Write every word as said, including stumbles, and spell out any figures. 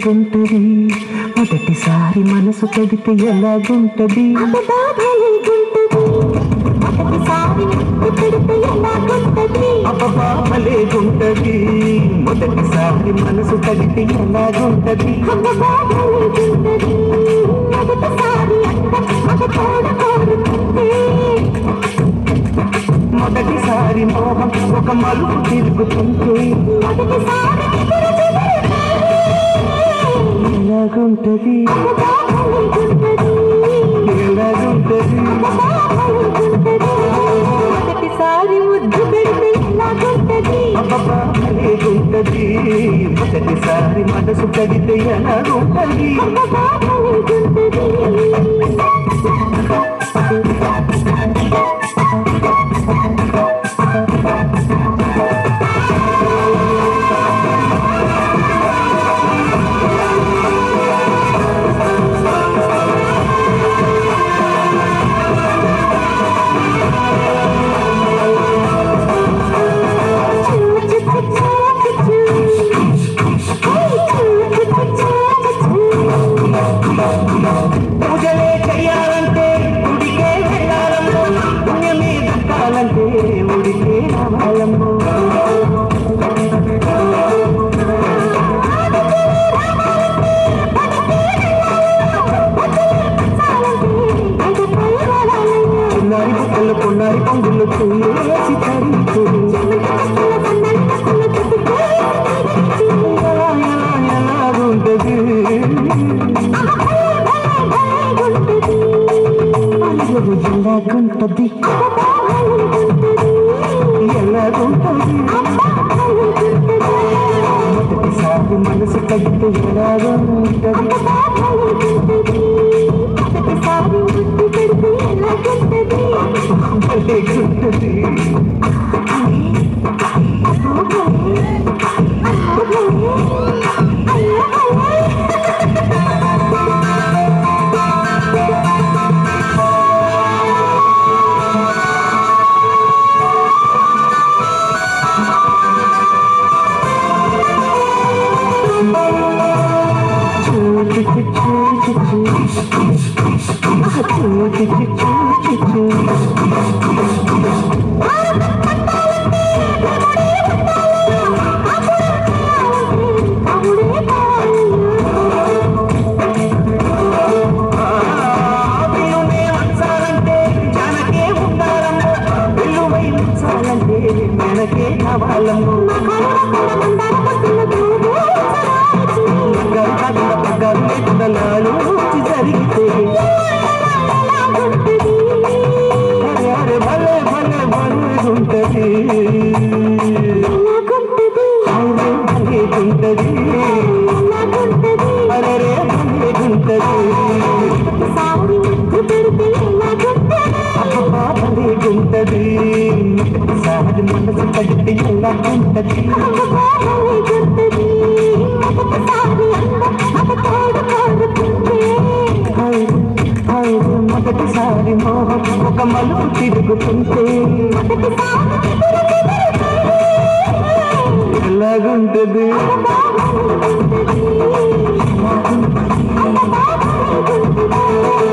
ఎలాగుంటది మొదటిసారి మనసు తడితే ఎలాగుంటది అబ్బబాబలేగుంటది మొదటిసారి మనసు తడితే ఎలాగుంటది మొదటిసారి మోహం ఒక మలుపు తిరుగుతుంటే ఎలాగుంటది ఎలాగుంటది మొదటిసారి ముద్దు పెడితే ఎలాగుంటది అబ్బబాబలేగుంటది మొదటిసారి మనసు తడితే ఎలాగుంటది పూజలే చెయ్యాలంటే గుడికే వెళ్ళాలమ్మో పుణ్యమే దక్కాలంటే ఉడికే రావాలమ్మో చిన్నారి బుక్కలు కొన్నారి పొంగులు చేసి తరిచు ఎలాగుంటది ఎలాగుంటది ఎలాగుంటది మొదటిసారి మనసు తగ్గితే ఎలాగుంటది ఎలాగుంటది మనకే కావాలమ్మో జరిగితే అరే భలే భలే భలేగుంటది భలేగుంటది అరే భలేగుంటది భలేగుంటది సారి మనసు తడితే ఎలాగుంటది మొదటిసారి మోహం ఒక మలుపు తిరుగుతుంటే ఎలాగుంటది ఎలాగుంటది